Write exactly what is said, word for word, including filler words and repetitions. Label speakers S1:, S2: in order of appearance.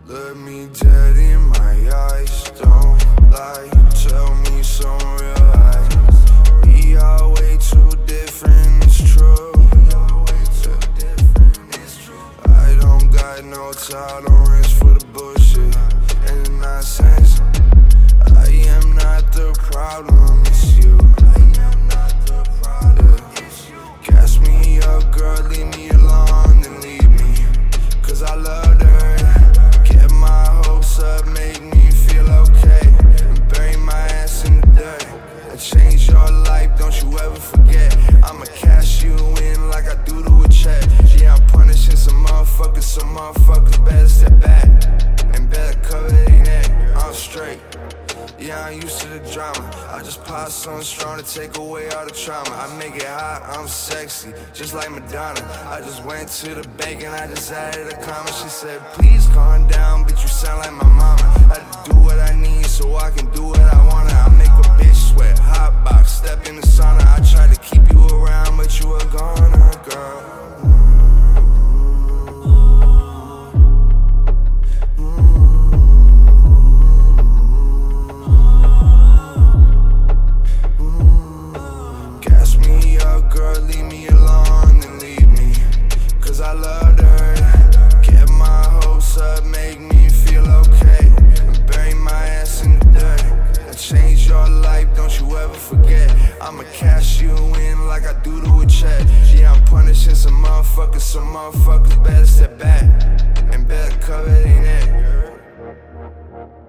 S1: Look me dead in my eyes, don't lie, tell me some real lies. We are way too different, it's true. I don't got no tolerance for the bullshit and the nonsense. I am not the problem, it's you. Yeah. Gas me up, girl, leave me alone and leave me, cause I loved her. Get my hopes up, make me feel okay, and bury my ass in the dirt. I change your life, don't you ever forget. I'ma cash you in like I do to a check. Yeah, I'm punishing some motherfuckers, some motherfuckers better step back and better cover their neck. I'm straight. Yeah, I'm used to the drama. I just pop something strong to take away all the trauma. I make it hot, I'm sexy, just like Madonna. I just went to the bank and I just added a comma. She said, please calm down, bitch, you sound like my mama. I had to do what I need so I can do what I wanna. I make a bitch sweat, hot box, step in the sauna. I tried to keep you around, but you were gone, girl. Girl, leave me alone and leave me, cause I loved her. Get my hopes up, make me feel okay, and bury my ass in the dirt. I changed your life, don't you ever forget. I'ma cash you in like I do to a check. Yeah, I'm punishing some motherfuckers, some motherfuckers better step back and better cover their neck.